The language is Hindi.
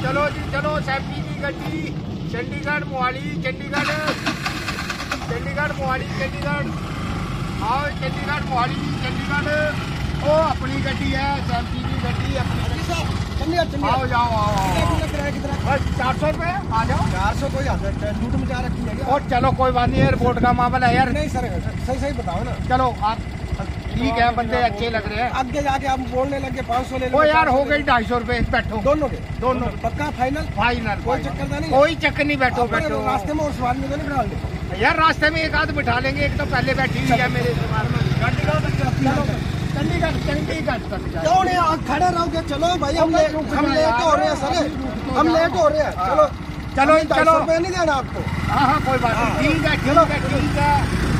चलो जी चलो, सैफी की गड्डी चंडीगढ़ मोहाली, चंडीगढ़ मोहाली, चंडीगढ़ आओ, चंडीगढ़ मोहाली, चंडीगढ़। ओ अपनी गड्डी है, सैफी की गड्डी अपनी। आओ जाओ आओ, बस 400 रुपये आ जाओ। 400 कोई लूट मचा रखी है। और चलो कोई बात नहीं, एयरपोर्ट का मामला है यार। नहीं सर, सही सही बताओ ना। चलो आप ठीक है, बंदे अच्छे लग रहे हैं। आगे जाके आप बोलने लगे 500 ले लो। ओ यार हो गई 250 रुपये, बैठो। दोनों के दोनों पक्का फाइनल? फाइनल, कोई चक्कर नहीं, कोई चक्कर नहीं, बैठो बैठो। रास्ते में और सवाल में तो नहीं बिठा ले यार, रास्ते में एक आध बिठा लेंगे, एक तो पहले बैठी हुई है मेरे सवाल में। चंडीगढ़ चंडीगढ़ तक जाए। क्यों नहीं आप खड़े रहोगे? चलो भाई, हम लेट हो रहे हैं सर, हम लेट हो रहे हैं। चलो चलो चलो, रुपये नहीं देना आपको। हाँ हाँ कोई बात नहीं, ठीक है ठीक है ठीक है।